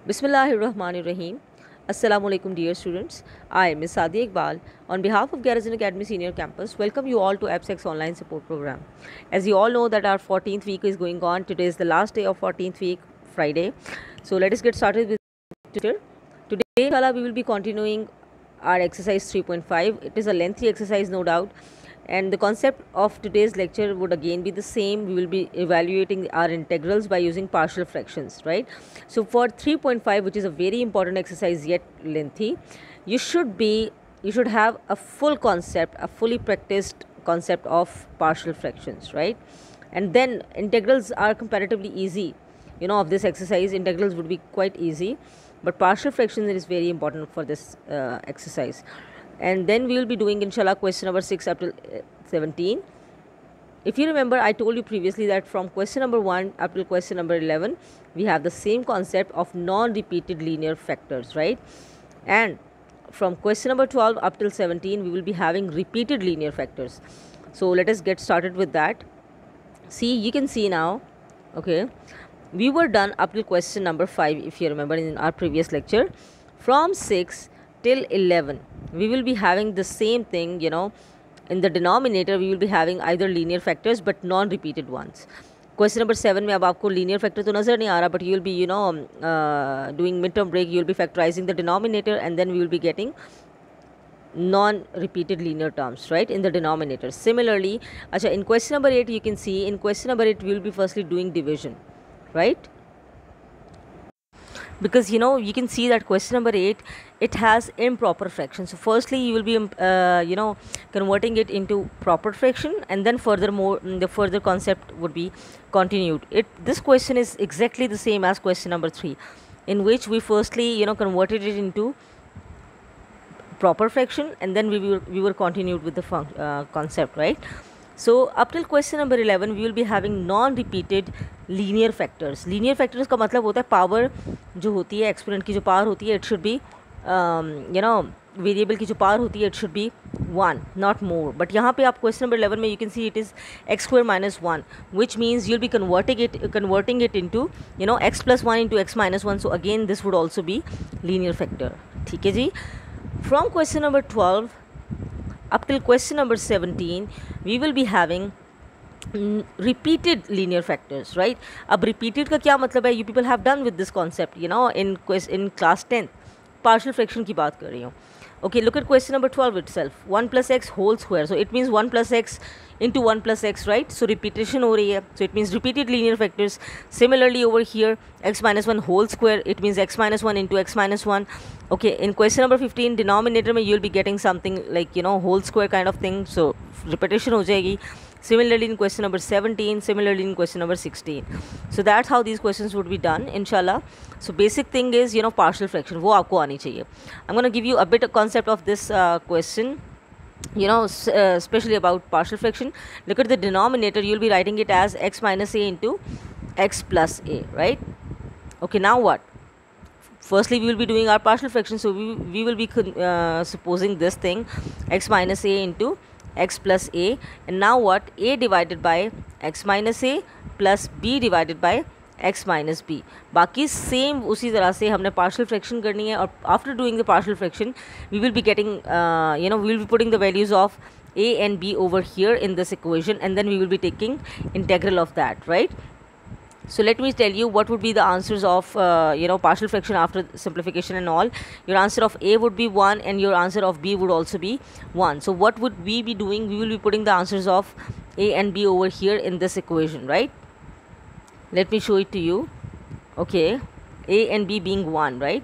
Bismillahirrahmanirrahim. Assalamu alaikum dear students. I am Ms. Sadia Iqbal. On behalf of Garrison Academy Senior Campus, welcome you all to AppSex Online Support Program. As you all know that our 14th week is going on. Today is the last day of 14th week, Friday. So let us get started with today. Today, inshallah, we will be continuing our exercise 3.5. It is a lengthy exercise, no doubt. And the concept of today's lecture would again be the same. We will be evaluating our integrals by using partial fractions, right? So for 3.5, which is a very important exercise yet lengthy, you should have a full concept, a fully practiced concept of partial fractions, right? And then integrals are comparatively easy. Of this exercise, integrals would be quite easy, but partial fractions is very important for this exercise. And then we will be doing inshallah question number 6 up to 17. If you remember, I told you previously that from question number 1 up to question number 11 we have the same concept of non-repeated linear factors, right? And from question number 12 up till 17 we will be having repeated linear factors. So let us get started with that. See, you can see now, okay, we were done up till question number 5 if you remember in our previous lecture. From 6 till 11 we will be having the same thing. In the denominator we will be having either linear factors but non-repeated ones. Question number 7 में अब आपको linear factor तो नज़र नहीं आ रहा, but you will be doing midterm break, you will be factorizing the denominator and then we will be getting non-repeated linear terms, right, in the denominator. Similarly, in question number 8 you can see, in question number 8 we will be firstly doing division, right? Because you can see that question number 8, it has improper fraction. So firstly you will be converting it into proper fraction, and then furthermore the further concept would be continued. This question is exactly the same as question number 3, in which we firstly converted it into proper fraction, and then we were continued with the concept, right? So up till question number 11 we will be having non-repeated linear factors. Linear factors का मतलब होता है power जो होती है, exponent की जो power होती है, it should be वेरिएबल की जो पावर होती है, it should be 1, not more. But यहाँ पे आप question number 11 में you can see it is x square minus 1, which means you'll be converting it into x plus 1 into x minus 1. So again this would also be linear factor. ठीक है जी. From question number 12 up till question number 17 we will be having repeated linear factors, right? अब repeated का क्या मतलब है? You people have done with this concept, in class 10. partial fraction की बात कर रही हूँ. Okay, look at question number 12 itself. 1 plus x whole square. So it means 1 plus x into 1 plus x, right? So repetition हो रही है. So it means repeated linear factors. Similarly over here, x minus 1 whole square. It means x minus 1 into x minus 1. Okay, in question number 15, denominator में you'll be getting something like whole square kind of thing. So repetition हो जाएगी. Similarly in question number 17, similarly in question number 16. So that's how these questions would be done, inshallah. So basic thing is partial fraction, वो आपको आनी चाहिए. I'm going to give you a bit of concept of this question, especially about partial fraction. Look at the denominator, you'll be writing it as x minus a into x plus a, right? Okay, now what? Firstly we will be doing our partial fraction, so we will be supposing this thing, x minus a into x plus a, and now what? A divided by x minus a plus b divided by x minus b. बाकी same उसी तरह से हमने partial fraction करनी है, और after doing the partial fraction we will be getting we will be putting the values of a and b over here in this equation, and then we will be taking integral of that, right? So let me tell you what would be the answers of partial fraction after simplification and all. Your answer of a would be 1 and your answer of b would also be 1. So what would we be doing? We will be putting the answers of a and b over here in this equation, right? Let me show it to you. Okay, a and b being 1, right?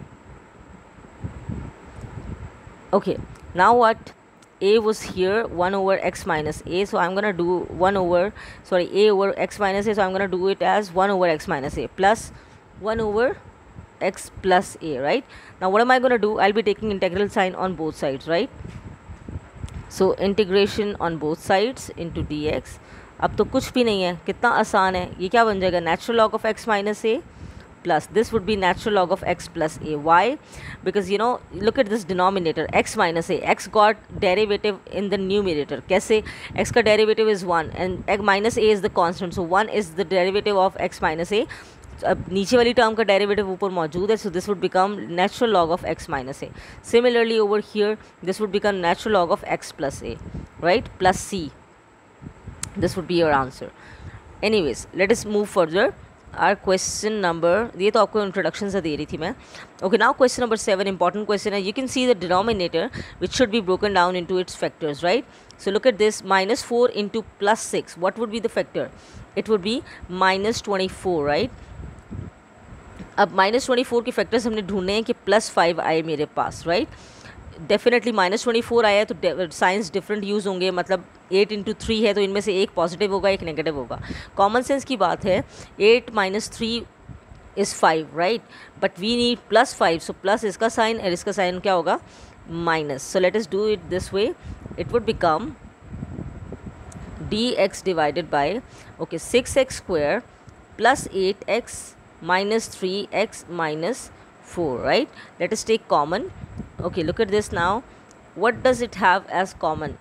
Okay, now what? A was here, 1 over x minus a, so I'm gonna do a over x minus a, so I'm gonna do it as 1 over x minus a plus 1 over x plus a, right? Now what am I gonna do? I'll be taking integral sign on both sides, right? So integration on both sides into dx. अब तो कुछ भी नहीं है, कितना आसान है. ये क्या बन जाएगा? Natural log of x minus a plus this would be natural log of x plus a. Why? Because look at this denominator, x minus a, x got derivative in the numerator. कैसे? X का derivative is 1 and x minus a is the constant, so 1 is the derivative of x minus a. अब नीचे वाली term का derivative ऊपर मौजूद है, so this would become natural log of x minus a. Similarly over here this would become natural log of x plus a, right, plus c. This would be your answer. Anyways let us move further. Our question number, ये तो आपको introduction से दे रही थी मैं. Okay, now question number 7, important question है. You can see the denominator which should be broken down into its factors, right. So look at this, -4 into +6, what would be the factor? It would be -24, right. अब -24 के factors हमने ढूंढने हैं कि +5 आए मेरे पास, right. Definitely -24 आया तो साइंस डिफरेंट यूज़ होंगे, मतलब 8 इंटू 3 है तो इनमें से एक पॉजिटिव होगा एक नेगेटिव होगा. कॉमन सेंस की बात है. 8 - 3 is 5, right, but we need +5, so plus इसका साइन और इसका साइन क्या होगा? Minus. So let us do it this way. It would become dx divided by, okay, 6x square plus 8x minus 3x minus 4, right? Let us take common. Okay, look at this now. What does it have as common?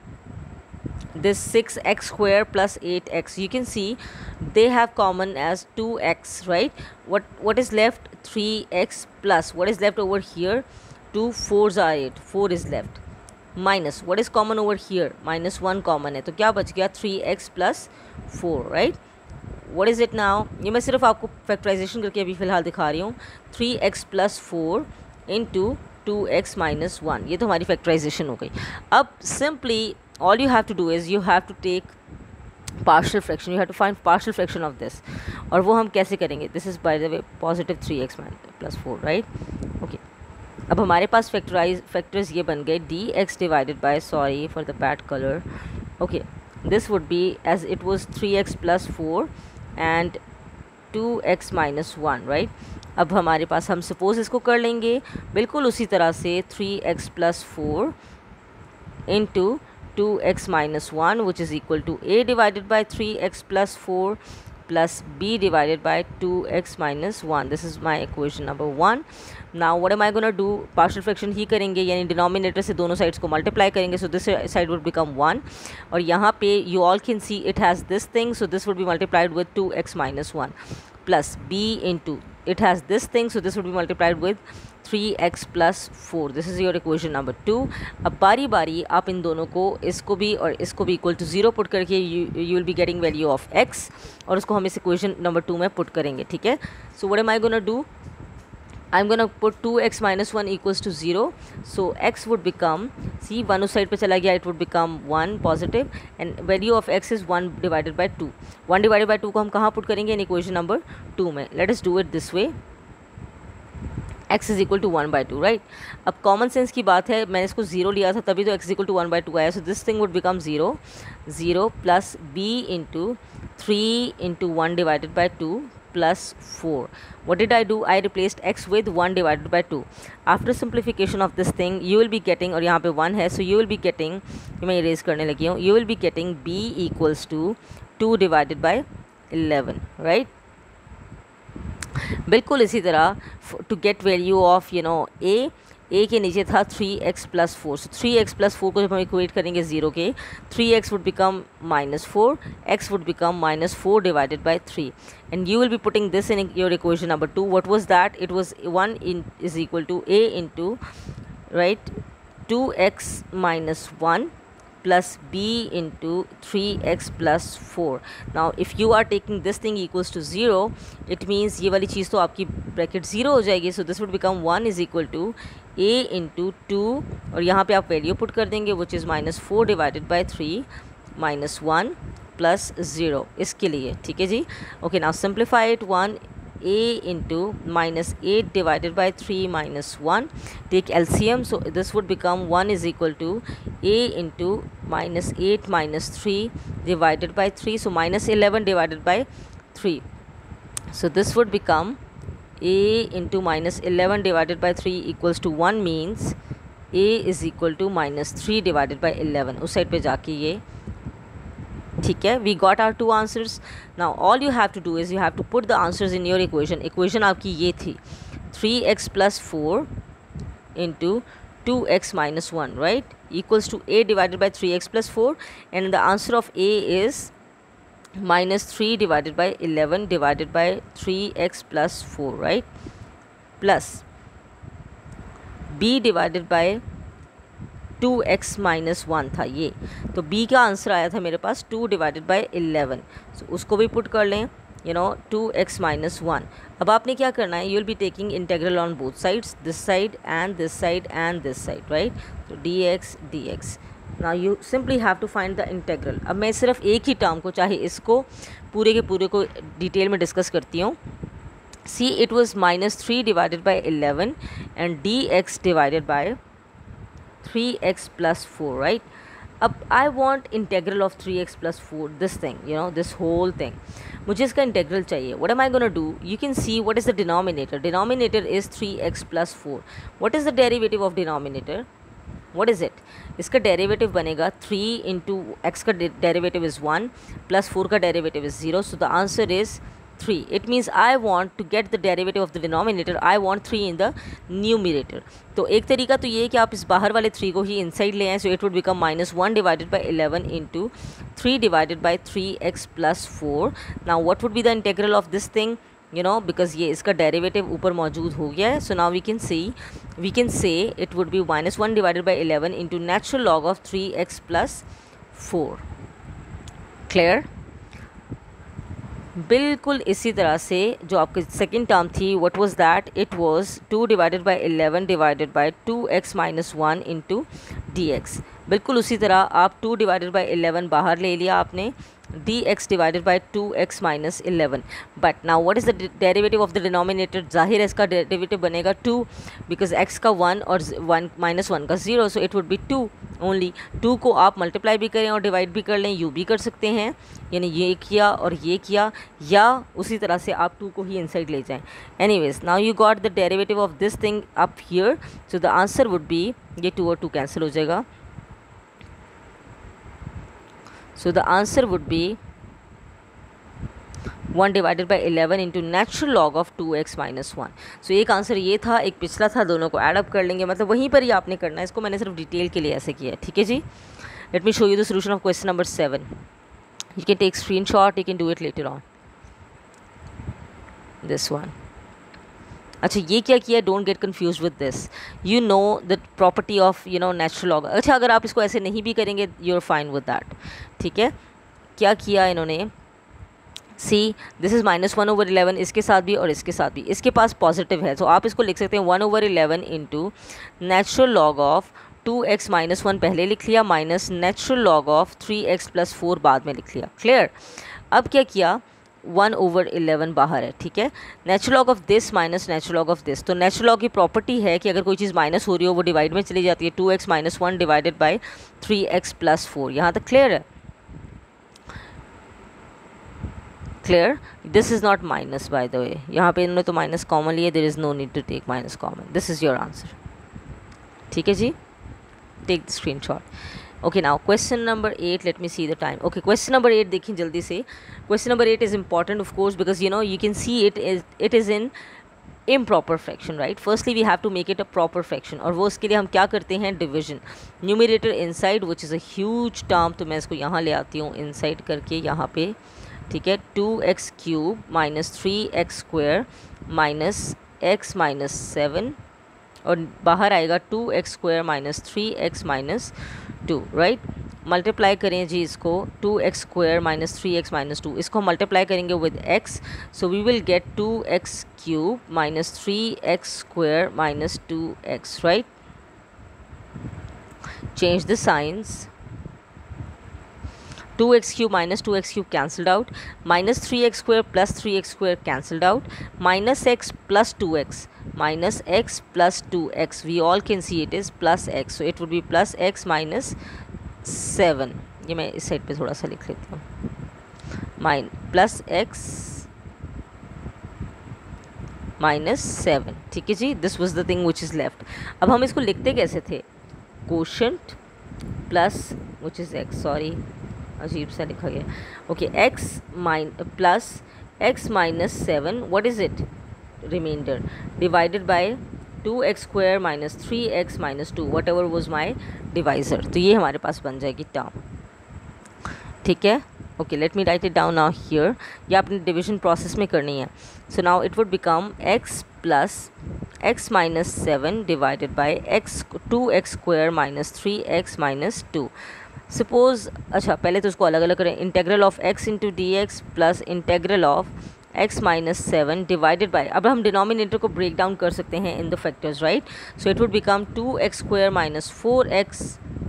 This 6x square plus 8x. You can see they have common as 2x, right? What is left? 3x plus. What is left over here? 2 4s are 8. 4 is left. Minus. What is common over here? -1 common है. तो क्या बच गया? 3x plus 4, right? What is it now? ये मैं सिर्फ आपको factorisation करके अभी फ़िलहाल दिखा रही हूँ. 3x plus 4 into 2x minus 1. ये तो हमारी फैक्टराइजेशन हो गई. अब simply all you have to do is you have to take partial fraction. You have to find partial fraction of this. और वो हम कैसे करेंगे? This is by the way positive 3x plus 4, right. Okay, अब हमारे पास factors ये बन गए. dx divided by, sorry for the bad colour, okay, this would be as it was 3x plus 4 and 2x minus 1, right. अब हमारे पास, हम suppose इसको कर लेंगे बिल्कुल उसी तरह से. 3x plus 4 into 2x minus 1 which is equal to a divided by 3x plus 4 plus b divided by 2x minus 1. This is my equation number 1. Now what am I going to do? Partial fraction ही करेंगे, यानी denominator से दोनों sides को multiply करेंगे. So this side would become 1. और यहाँ पे you all can see it has this thing, so this would be multiplied with 2x minus 1 plus b into, it has this thing, so this would be multiplied with 3x plus 4. This is your equation number 2. अब बारी बारी आप इन दोनों को, इसको भी और इसको भी इक्वल टू 0 पुट करके you will be getting value of x, और उसको हम इस equation number 2 में पुट करेंगे, ठीक है. So what am I gonna do? I'm gonna put 2x minus 1 equals to 0. So x would become, see 1 उस साइड पे चला गया, it would become 1 positive and value of x is 1 divided by 2. 1 divided by 2 को हम कहाँ put करेंगे? इन equation number 2 में. Let us do it this way. x is equal to 1 by 2, right. अब कॉमन सेंस की बात है, मैंने इसको 0 लिया था तभी तो x is equal to 1 by 2 आया. So this thing would become 0 plus b into 3 into 1 divided by 2 plus 4. What did I do? I replaced x with 1 divided by 2. After simplification of this thing, you will be getting, और यहाँ पे 1 है, so you will be getting, मैं erase करने लगी हूँ, you will be getting b equals to 2 divided by 11, right. बिल्कुल इसी तरह to get value of a के नीचे था 3x plus 4. सो 3x plus 4 को जब हम इक्वेट करेंगे 0 के, 3x would become -4, x would become -4 divided by 3, and you will be putting this in your equation number 2. What was that? It was 1 is equal to a into, right, 2x minus 1 plus b into 3x plus 4. Now if you are taking this thing equals to 0, it means ये वाली चीज़ तो आपकी bracket 0 हो जाएगी. So this would become 1 is equal to a into 2, और यहाँ पे आप वैल्यू पुट कर देंगे which is -4 divided by 3 minus 1 plus 0 इसके लिए, ठीक है जी. Okay, now simplify it. 1 a into -8 divided by 3 minus 1. Take LCM, so this would become 1 is equal to a into -8 minus 3 divided by 3, so -11 divided by 3. So this would become a into -11 divided by 3 equals to 1, means a is equal to -3 divided by 11. उस side पे जाके ये, ठीक है. We got our 2 answers. Now all you have to do is you have to put the answers in your equation आपकी ये थी 3x plus 4 into 2x minus 1, right, equals to a divided by 3x plus 4, and the answer of a is -3 divided by 11 divided by 3x plus 4, right, plus b divided by 2x minus 1 था ये, तो b का answer आया था मेरे पास 2 divided by 11, so उसको भी put कर लें, 2x minus 1. अब आपने क्या करना है, you will be taking integral on both sides, this side and this side and this side, right, तो dx. Now you simply have to find the integral. अब मैं सिर्फ एक ही टर्म को, चाहे इसको पूरे के पूरे को डिटेल में डिस्कस करती हूँ. See it was -3 divided by 11 and dx divided by 3x plus 4, right. अब I want integral of 3x plus 4, this thing, this whole thing. मुझे इसका इंटेग्रल चाहिए. What am I going to do? You can see what is the denominator. Denominator is 3x plus 4. What is the derivative of denominator? What is it? इसका derivative बनेगा 3 into x का derivative is 1 plus 4 का derivative is 0. So the answer is 3. It means I want to get the derivative of the denominator, I want 3 in the numerator. तो एक तरीका तो ये है कि आप इस बाहर वाले 3 को ही इनसाइड ले आएँ. So it would become -1 divided by 11 into 3 divided by 3x plus 4. Now what would be the integral of this thing? Because ये इसका डेरिवेटिव ऊपर मौजूद हो गया है. So now we can say it would be -1 divided by 11 into natural log of 3x plus 4. Clear. बिल्कुल इसी तरह से जो आपकी सेकेंड टर्म थी, what was that, it was 2 divided by 11 divided by 2x minus 1 into dx. बिल्कुल उसी तरह आप 2 divided by 11 बाहर ले लिया आपने, dx divided by 2x minus 11. But now what is the derivative of the denominator? जाहिर है इसका डेरिवेटिव बनेगा 2, because x का 1 और 1 minus 1 का 0, so it would be 2 only. 2 को आप मल्टीप्लाई भी करें और डिवाइड भी कर लें, यू भी कर सकते हैं, यानी ये किया और ये किया, या उसी तरह से आप 2 को ही इनसाइड ले जाएं. Anyways, now you got the derivative of this thing up here, so the answer would be, ये 2 और 2 कैंसिल हो जाएगा. So the answer would be 1 divided by 11 into natural log of 2x minus 1. So एक answer ये था, एक पिछला था, दोनों को ऐड अप कर लेंगे, मतलब वहीं पर ही आपने करना है. इसको मैंने सिर्फ डिटेल के लिए ऐसे किया है, ठीक है जी. Let me show you the solution of question number 7. You can take screenshot, you can do it later on. This one. अच्छा ये क्या किया, don't get confuse with this. You know the property of natural log. अच्छा अगर आप इसको ऐसे नहीं भी करेंगे, you are fine with that, ठीक है. क्या किया इन्होंने, सी दिस इज़ -1/11, इसके साथ भी और इसके साथ भी, इसके पास पॉजिटिव है, तो आप इसको लिख सकते हैं 1/11 into natural log of 2x minus 1 पहले लिख लिया, minus natural log of 3x plus 4 बाद में लिख लिया. क्लियर. अब क्या किया, 1/11 बाहर है, ठीक है. Natural log of this minus natural log of this, तो नेचुरल लॉग की प्रॉपर्टी है कि अगर कोई चीज़ माइनस हो रही हो वो डिवाइड में चली जाती है. 2x minus 1 divided by 3x plus 4. यहाँ तक क्लियर है. Clear. This is not minus by the way, यहाँ पे इन्होंने तो माइनस कॉमन लिया, there is no need to take minus common. This is your answer, ठीक है जी. Take the screenshot. Okay, now question number 8, let me see the time. Okay, question number 8 देखिए जल्दी से. Question number 8 is important of course because you can see it is in improper fraction, right. Firstly we have to make it a proper fraction, और वो उसके लिए हम क्या करते हैं, division. Numerator inside which is a huge term, तो मैं इसको यहाँ ले आती हूँ inside करके यहाँ पे, ठीक है. 2x cube minus 3x square minus x minus 7, और बाहर आएगा 2x square minus 3x minus 2, right. Multiply करें जी इसको, 2x square minus 3x minus 2, इसको मल्टीप्लाई करेंगे with x, so we will get 2x cube minus 3x square minus 2x, right. Change the signs. 2x cube minus 2x cube cancelled out, minus 3x square plus 3x square cancelled out, minus x plus 2x, minus x plus 2x, we all can see it is plus x, so it would be plus x minus 7. ये मैं इस side पे थोड़ा सा लिख लेती हूँ, plus x minus 7, ठीक है जी. This was the thing which is left. अब हम इसको लिखते कैसे थे, quotient plus which is x, sorry अजीब सा लिखा गया. Okay, plus x minus 7, what is it, remainder, divided by 2x square minus 3x minus 2, whatever was my divisor. तो ये हमारे पास बन जाएगी टर्म, ठीक है. Okay let me write it down now here, ये आपने डिविजन प्रोसेस में करनी है. So now it would become x plus x minus 7 divided by x 2x square minus 3x minus 2. Suppose अच्छा पहले तो उसको अलग अलग करें. Integral of x into d x plus integral of x minus 7 divided by, अब हम denominator को ब्रेक डाउन कर सकते हैं in the factors, right. So it would become 2x square minus 4x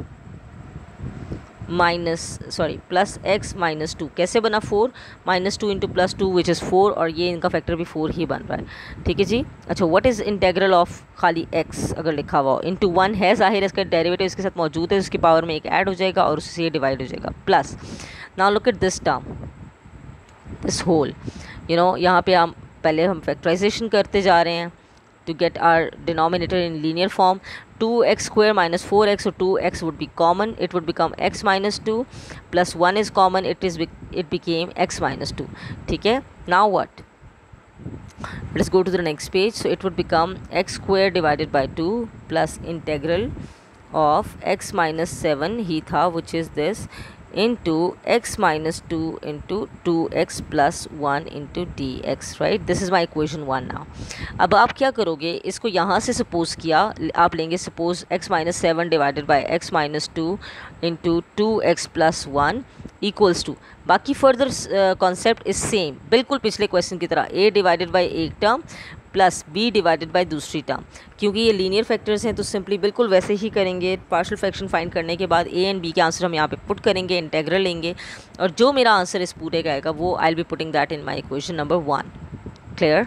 minus sorry plus x minus 2. कैसे बना 4 minus 2 into plus 2 which is 4, और ये इनका फैक्टर भी 4 ही बन रहा है. ठीक है जी. अच्छा व्हाट इज़ इंटेग्रल ऑफ खाली x अगर लिखा हुआ हो इंटू 1 है, जाहिर है इसका डेरिवेटिव इसके साथ मौजूद है, उसकी पावर में एक ऐड हो जाएगा और उससे ये डिवाइड हो जाएगा. Plus now look at this term, this whole, you know यहाँ पे हम पहले हम फैक्टराइजेशन करते जा रहे हैं to get our denominator in linear form. 2x square minus 4x, so 2x would be common, it would become x minus 2 plus 1 is common, it became x minus 2. ठीक है. Now what? Let's go to the next page. So it would become x square divided by 2 plus integral of x minus 7 ही था, which is this, into x minus 2 into 2x plus 1 into dx, right. This is my equation 1 now. अब आप क्या करोगे, इसको यहाँ से suppose किया, आप लेंगे suppose x minus 7 divided by x minus 2 into 2x plus 1 equals to, बाकी फर्दर कॉन्सेप्ट इज सेम, बिल्कुल पिछले क्वेश्चन की तरह, a डिवाइडेड बाई एक term plus b divided by दूसरी टर्म. क्योंकि ये लीनियर फैक्टर्स हैं तो सिंपली बिल्कुल वैसे ही करेंगे. पार्शियल फ्रैक्शन फाइंड करने के बाद a एंड b के आंसर हम यहाँ पे पुट करेंगे, इंटेग्रल लेंगे, और जो मेरा आंसर इस पूरे का आएगा वो I will be putting that in my equation number 1. Clear?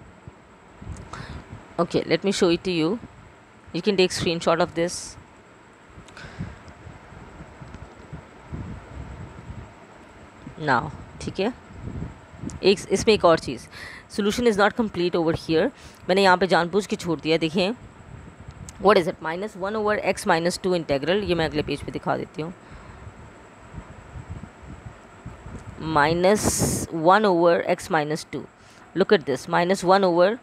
Okay let me show it to you. You can take screenshot of this. Now ठीक है. एक इसमें एक और चीज़, solution is not complete over here, मैंने यहाँ पे जानबूझ के छोड़ दिया. देखें what is it, minus 1 over x minus 2 integral, ये मैं अगले पेज पे दिखा देती हूँ. Minus 1 over x minus 2, look at this, minus 1 over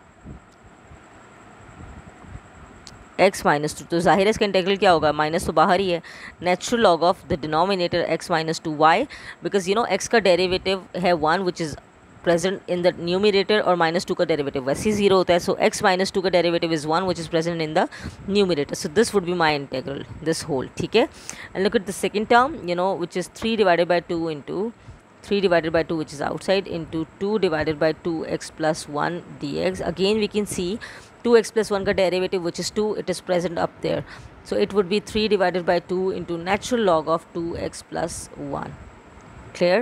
x minus 2, तो जाहिर है इसका इंटेग्रल क्या होगा, माइनस तो बाहर ही है, natural log of the denominator x minus 2. Why? Because you know x का डेरिवेटिव है 1 which is present in the numerator, और माइनस 2 का डेरिवेटिव वैसे ही 0 होता है. सो x माइनस 2 का derivative is 1 which is present in the numerator. So this would be my integral, this whole. ठीक है. And look at the second term, you know which is 3 divided by 2 into 3 divided by 2 which is outside into 2 divided by 2x plus 1 dx. Again we can see 2x plus 1 का derivative which is 2, it is present up there. So it would be 3 divided by 2 into natural log of 2x plus 1. Clear?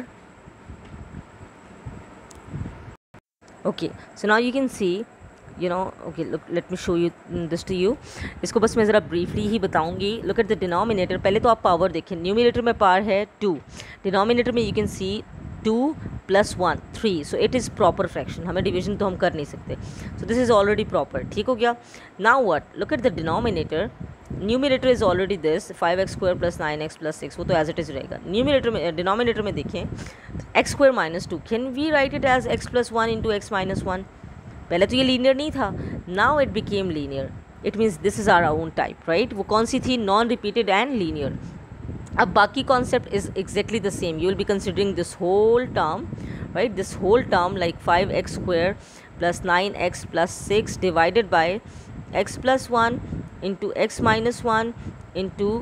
Okay, so now you can see, you know, okay look, let me show you this to you. इसको बस मैं ज़रा briefly ही बताऊंगी. Look at the denominator. पहले तो आप power देखें, numerator में पावर है 2, डिनोमिनेटर में you can see 2 plus 1 3, so it is proper fraction. हमें डिवीजन तो हम कर नहीं सकते, so this is already proper. ठीक हो गया. Now what? Look at the denominator. Numerator is already this 5x square plus 9x plus 6, वो तो एज इट इज़ रहेगा. न्यूमिनेटर में डिनोमिनेटर में देखें x square minus 2, can we write it as x plus 1 into x minus 1. पहले तो ये linear नहीं था, now it became linear. It means this is our own type, right. वो कौन सी थी, नॉन रिपीटेड एंड लीनियर. अब बाकी concept is exactly the same. You will be considering this whole term, right, this whole term like 5x square plus 9x plus 6 divided by x plus 1 into x minus 1 into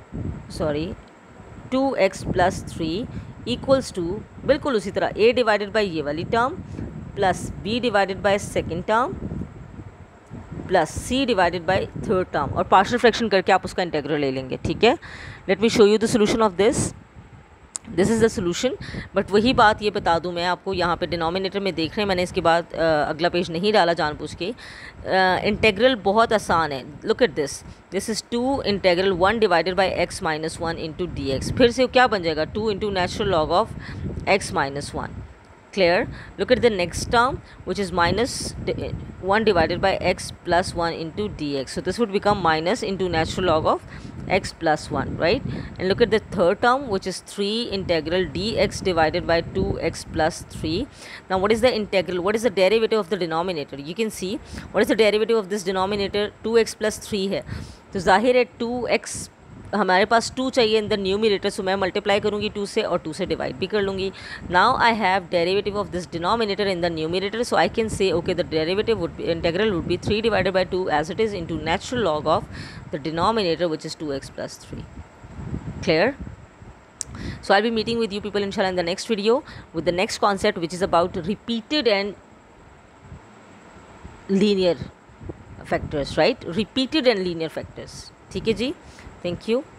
2x plus 3 equals to बिल्कुल उसी तरह a divided by ये वाली term plus b divided by second term plus c divided by third term, और partial fraction करके आप उसका integral ले लेंगे. ठीक है. Let me show you the solution of this. This is the solution. But वही बात ये बता दूं मैं आपको, यहाँ पे डिनोमिनेटर में देख रहे हैं मैंने, इसके बाद अगला पेज नहीं डाला जानबूझ के. इंटेग्रल बहुत आसान है. Look at this, this is 2 integral 1 divided by x minus 1 into d x. फिर से क्या बन जाएगा, 2 into natural log of x minus 1. Clear? Look at the next term which is minus 1 divided by x plus 1 into dx. So this would become minus into natural log of x plus 1, right? And look at the third term which is 3 integral dx divided by 2x plus 3. Now what is the integral? What is the derivative of the denominator? You can see what is the derivative of this denominator, 2x plus 3 है, तो जाहिर है 2x हमारे पास 2 चाहिए इन the numerator, सो मैं multiply करूँगी 2 से और 2 से डिवाइड भी कर लूँगी. Now I have derivative of this denominator in the numerator, so I can say okay the derivative would be, integral would be 3 divided by 2 as it is into natural log of the denominator which is 2x plus 3. Clear? So I'll be meeting with you people inshallah in the next video with the next concept, which is about repeated and linear factors, right? Repeated and linear factors. ठीक है जी, thank you.